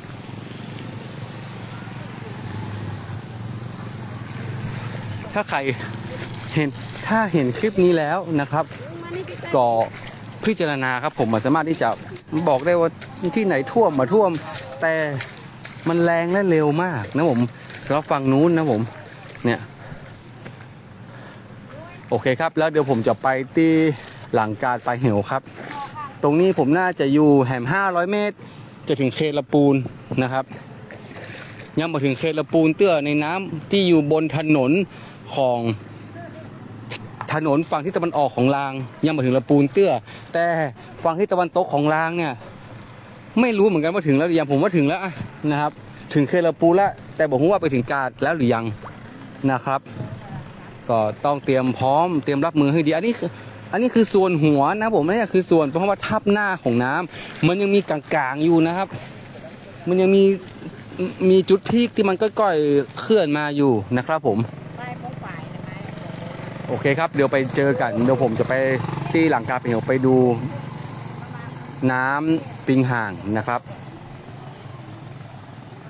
ถ้าใครเห็นถ้าเห็นคลิปนี้แล้วนะครับก็พิจารณาครับผมสามารถที่จะบอกได้ว่าที่ไหนท่วมมาท่วมแต่มันแรงและเร็วมากนะผมสำหรับฝั่งนู้นนะผมเนี่ยโอเคครับแล้วเดี๋ยวผมจะไปที่หลังการปลาเหี่ยวครับตรงนี้ผมน่าจะอยู่แหมห้าร้อยเมตรจะถึงเขตละปูนนะครับยังมาถึงเขตละปูนเตื้อในน้ำที่อยู่บนถนนของถนนฝั่งที่ตะวันออกของรางยังมาถึงละปูนเตื้อแต่ฝั่งที่ตะวันตกของรางเนี่ยไม่รู้เหมือนกันว่าถึงแล้วหรือยังผมว่าถึงแล้วนะครับถึงเขตละปูนแล้วแต่บอกว่าไปถึงกาดแล้วหรือยังนะครับก็ต้องเตรียมพร้อมเตรียมรับมือให้ดีอันนี้อันนี้คือส่วนหัวนะผมนี่คือส่วนเพราะว่าทับหน้าของน้ำมันยังมีกลางๆอยู่นะครับมันยังมีมีจุดพีคที่มันก้อยๆเคลื่อนมาอยู่นะครับผมโอเคครับเดี๋ยวไปเจอกันเดี๋ยวผมจะไปที่หลังกาเหี่ยวไปดูน้ำปิงห่างนะครับ